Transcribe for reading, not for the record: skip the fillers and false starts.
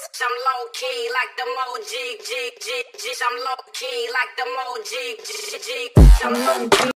I'm low key like the Mo G. I'm low key like the Mo G. I'm low key.